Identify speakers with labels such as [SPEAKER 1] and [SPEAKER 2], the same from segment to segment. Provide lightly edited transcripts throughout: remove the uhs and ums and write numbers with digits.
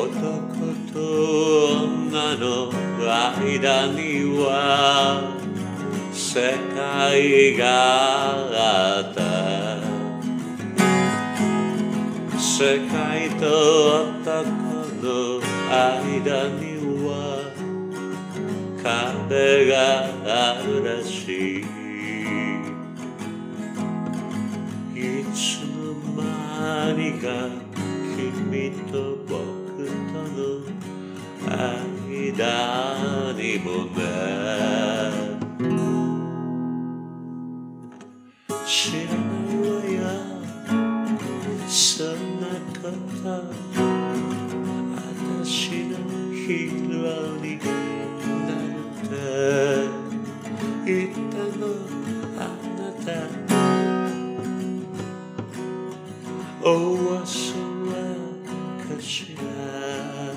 [SPEAKER 1] 男と女の間には世界があった。世界と男の間には壁があるらしい。いつの間にか君と僕との間にもね。知らないわよそんなこと。私のヒーローになるって言ったのあなた。お忘れかしら。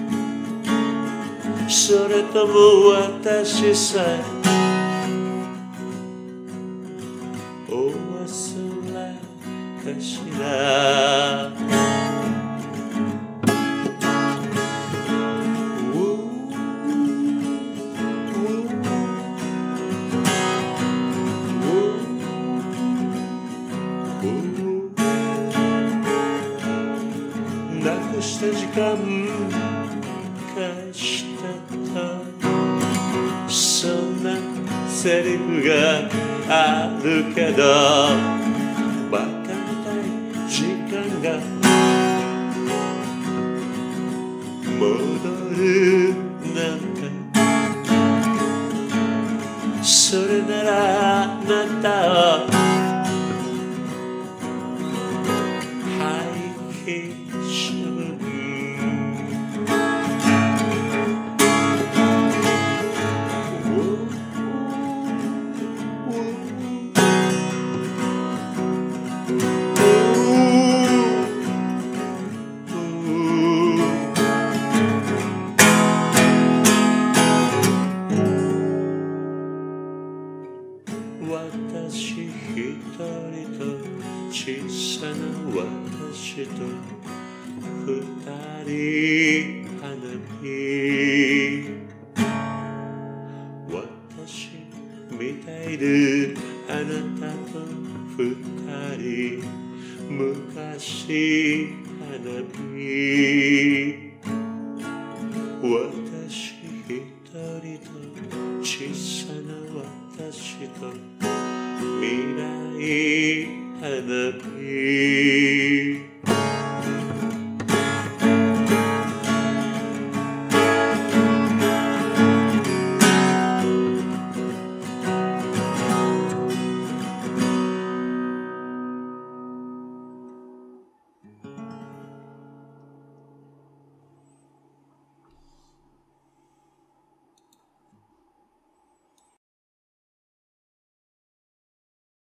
[SPEAKER 1] それとも私さえお忘れかしら。なくした時間返してた。そんなセリフがあるけどバカみたい時間が戻るなんて。それならあなたを廃棄しちゃう。私一人と小さな私と二人花火。私みたいであなたと二人昔花火。私一人と小さな私と未来花火。